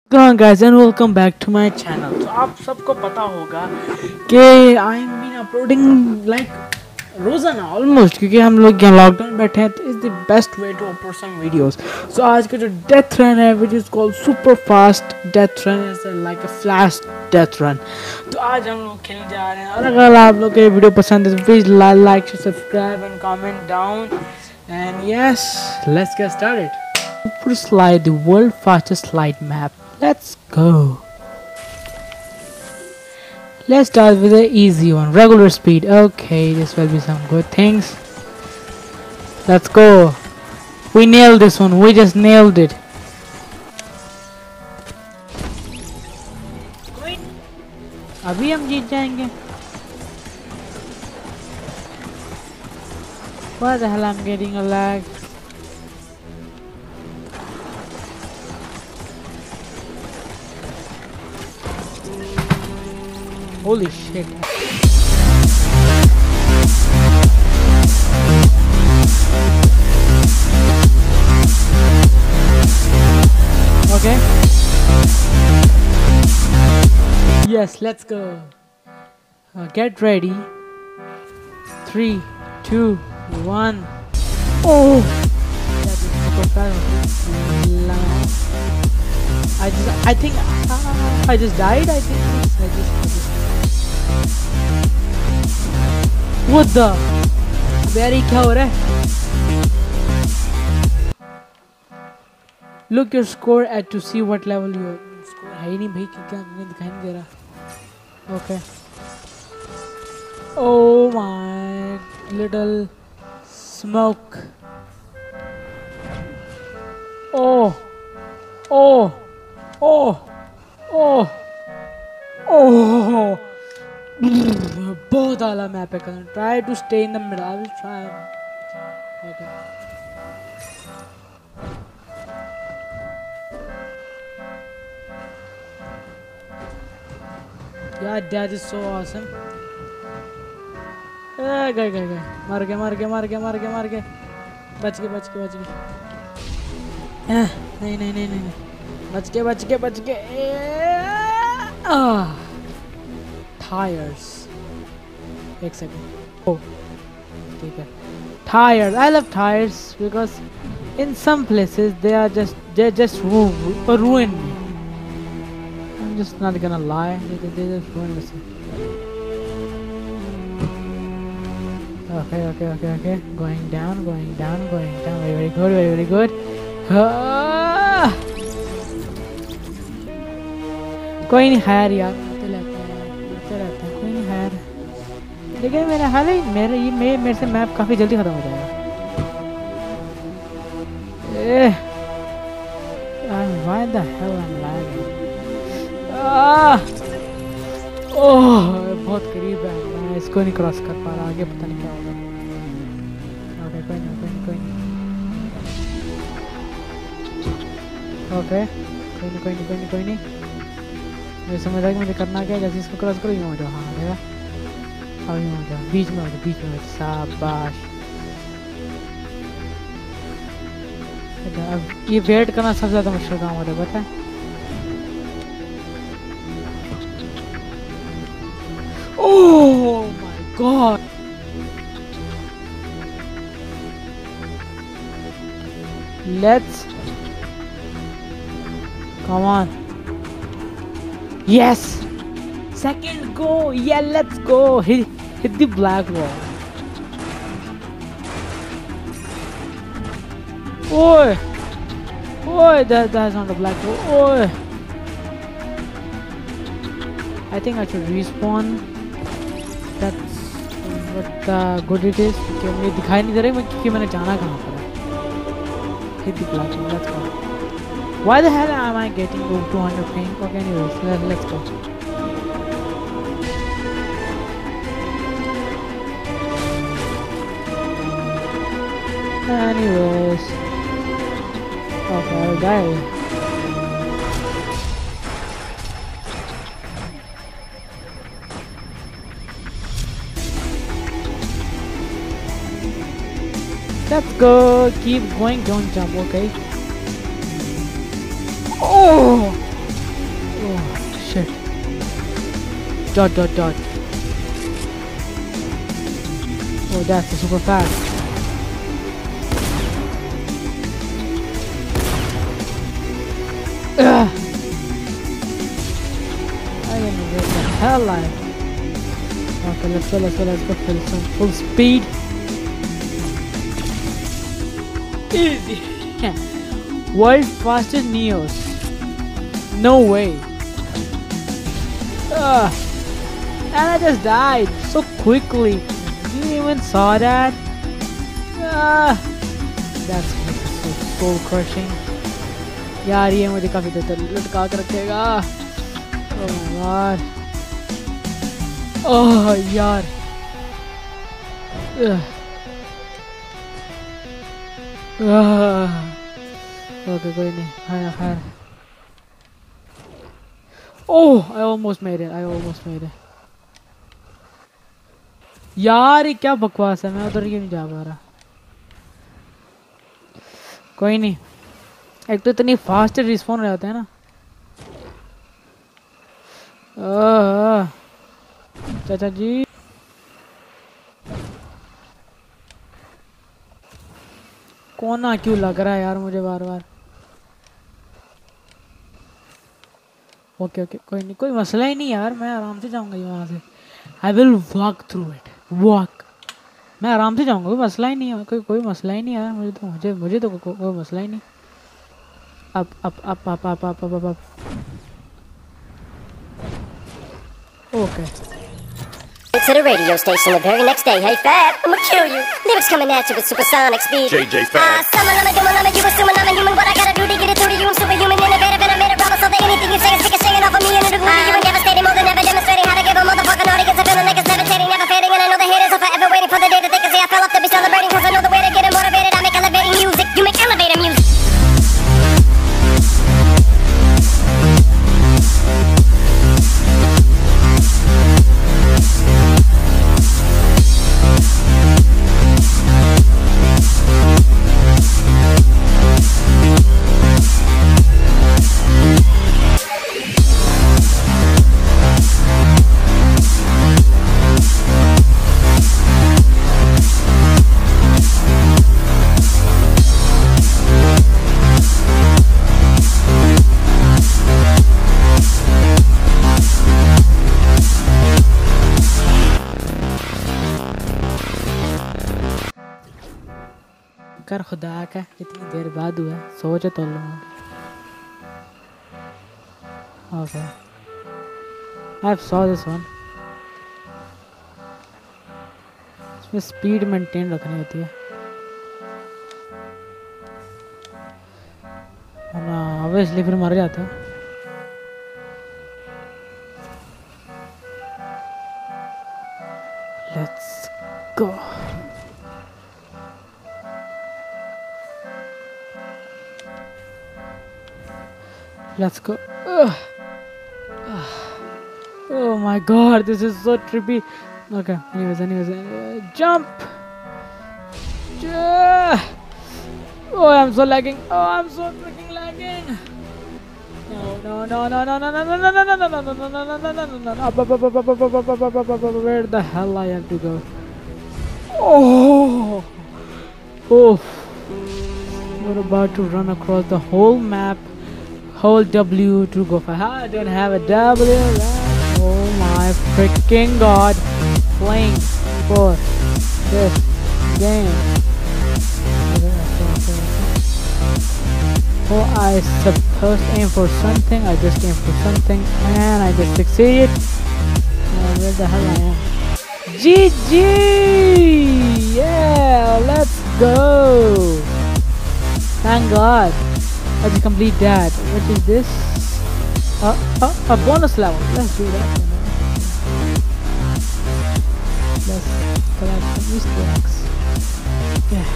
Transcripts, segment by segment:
guys and welcome back to my channel। तो आप सबको पता होगा कि I am been uploading like रोज़ाना ऑलमोस्ट, क्योंकि हम लोग यहाँ लॉकडाउन बैठे हैं। तो is the best way to upload some videos. So आज का जो डेथ रन है which is called super fast death run, is like a flash death run. तो आज हम लोग खेलने जा रहे हैं, और अगर आप लोग को ये वीडियो पसंद है तो please like subscribe and comment down and yes let's get started. Super slide, the world fastest slide map. Let's go. Let's start with the easy one, regular speed. Okay, this will be some good things. Let's go. We nailed this one. We just nailed it. अभी हम जीत जाएंगे। What the hell? I'm getting a lag. Holy shit. Okay. Yes, let's go. Get ready. 3, 2, 1. Oh! That is super fast. I think I just died. I think I just What the? Very क्या हो रहा है? Look your score at to see what level your score है ही नहीं भाई, क्या मुझे दिखाई नहीं दे रहा। Okay. Oh my little smoke. Oh. Oh. Oh. Oh. Oh. बहुत आला मैप है। Try to stay in the middle. I will try. Okay. Yeah, that is so awesome. गए मार के बच गए नहीं बच के tires. एक सेकंड। oh ठीक है, tires. I love tires because in some places they just ruin me. I'm just not gonna lie, they just ruin me. Okay, going down, very good. कोई नहीं खैर यार, होते रहता है, कोई नहीं खैर। लेकिन मेरा हाल ही मेरे से मैप काफ़ी जल्दी ख़त्म हो जाएगा। Why the hell I'm lagging? ओह बहुत करीब है, मैं इसको नहीं क्रॉस कर पा रहा, आगे पता नहीं क्या होगा। ओके कोई नहीं ओके कोई नहीं। मुझे समझ रहा है कि मुझे करना क्या है। जैसे इसको क्रॉस करो, यूँ हो जाओ। हाँ देखा, अब यूँ हो जाओ, बीच में हो जाओ। शाबाश। अब ये वेट करना सबसे ज़्यादा मुश्किल काम होता है, पता है। Oh my God, let's come on. Yes! Second go! Yeah, let's go! Hit the black wall. Oi! That's not a black wall. Oi! I think I should respawn. That's what good it is. क्योंकि मुझे दिखाई नहीं दे रहा है कि मैंने जाना कहाँ पर है। Hit the black wall. Let's go. Why the hell am I getting 200 ping? Okay, anyways, let's go. Anyways, okay, I'll die. Let's go. Keep going. Don't jump. Okay. Oh! Dot dot dot. Oh, that's super fast. Ugh. I am gonna get the hell out of here. Okay, let's go full speed. Easy. World fastest Neos. No way. And I just died so quickly. You even saw that? That's so soul crushing. यार ये मुझे काफी देर तक लटका के रखेगा. Oh my god. Oh यार. Okay, कोई नहीं. Higher. Oh, I almost made it. यार ये क्या बकवास है. मैं उधर क्यों नहीं जा पा रहा. कोई नहीं. एक तो इतनी फास्ट रिस्पॉन्ड हो जाते हैं ना. चाचा जी. कोना क्यों लग रहा है यार मुझे बार बार. ओके कोई नहीं, कोई मसला ही नहीं यार. मैं आराम से जाऊंगा वहाँ से. I will walk through it. मैं आराम से जाऊंगा. कोई मसला ही नहीं है. कोई मसला ही नहीं यार. मुझे तो कोई मसला ही नहीं. up. Okay. To the radio station the very next day. Hey Fab, I'ma kill you. Lyrics coming at you with supersonic speed. JJ Fab. You assuming I'm a human. What I gotta do to get it through to you? I'm superhuman, innovative, and I made a promise. So that anything you say is sick of singing off of me in a degree. You ain't devastating, more than ever demonstrating how to give a motherfucking audience a feeling like it's levitating, never fading. And I know the haters are forever waiting for the day that they can say I fell up to be celebrating. Cause I know the way to get it motivated. I make elevating music. You make elevator music. कर खुदा का इतनी देर बाद हुआ. सोच तो लो. Okay. I saw this one. इसमें स्पीड मेंटेन रखनी होती है. ना ऑब्वियसली फिर मर जाते हैं. Let's go. Let's go. Oh my god, this is so trippy. Okay, anyways, jump. Oh, I'm so lagging. Oh, I'm so freaking lagging. No. Where the hell I have to go? Oh. We're about to run across the whole map. Whole W to go for. I don't have a W. Oh my freaking god! Playing for this game. Oh, I supposed to aim for something. I just aimed for something, and I just succeeded. Where the hell I am? GG! Yeah, let's go. Thank God. Let's complete that. What is this? A bonus level. Let's do that. Let's collect some Easter eggs. Yeah.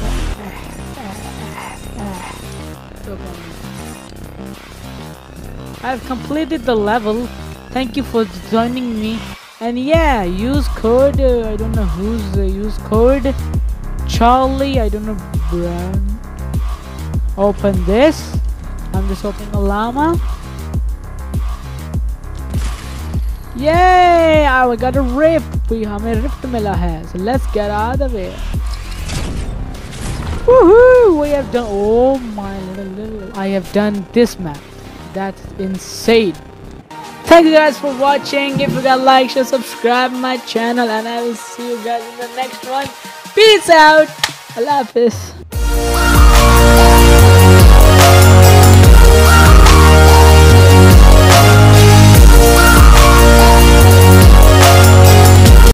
I've completed the level. Thank you for joining me. And yeah, use code. I don't know who's use code. Charlie. I don't know. Brown. Open this. I'm just opening a llama. Yay! wow, I got a rift. हमें rift मिला है. So let's get out of here. Woohoo! We have done. Oh my little. I have done this map. That's insane. Thank you guys for watching. If you got like, share, subscribe my channel, and I will see you guys in the next one. Peace out. Allah Hafiz.